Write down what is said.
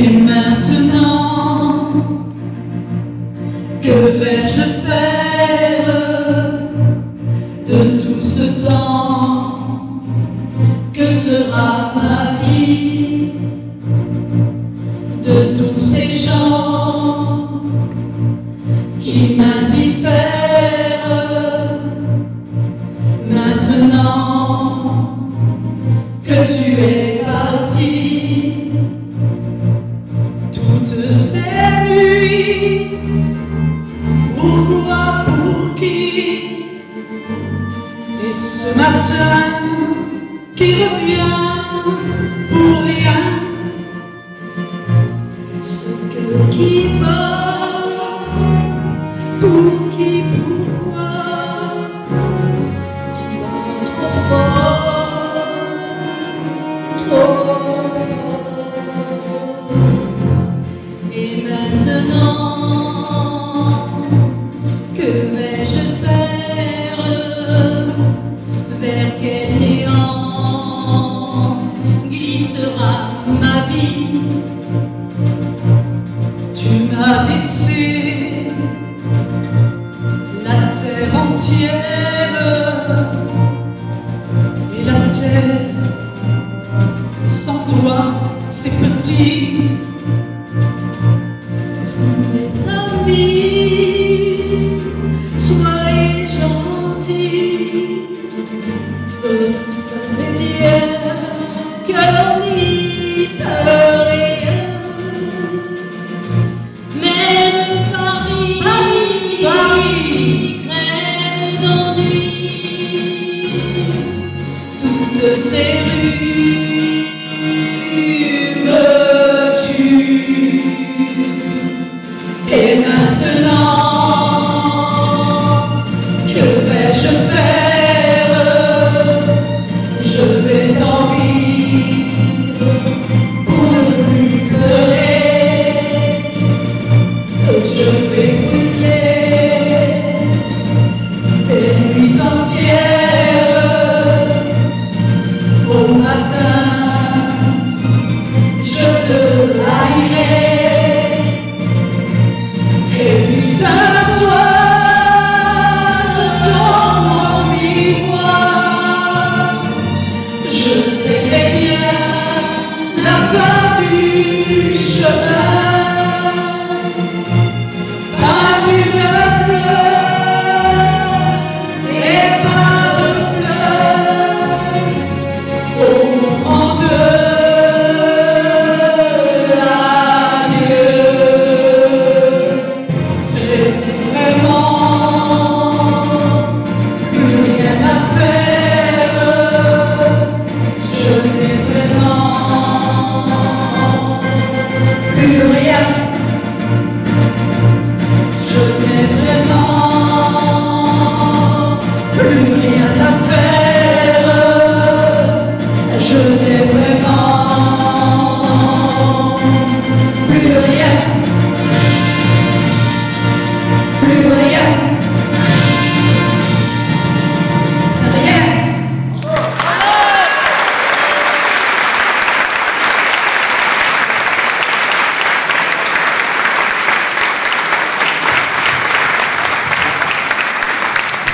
Et maintenant, que vais-je faire de tout ce temps? Que sera ma vie de tous ces gens qui m'indiffèrent? Maintenant que tu es parti, toutes ces nuits, pourquoi, pour qui? Et ce matin qui revient pour rien, ce cœur qui bat, pour qui, pourquoi, qui bat trop fort, trop fort. Et maintenant, que vais-je faire? Vers quel néant glissera ma vie? Tu m'as laissé la terre entière, et la terre sans toi c'est petit. Mes amis, soyez gentils, vous savez bien que l'on n'y peut rien. Mais le Paris crève d'ennui, toutes ces rues me tuent. Et maintenant, que vais-je faire? Je vais en vivre pour ne plus pleurer. Je vais brûler des nuits entières au matin.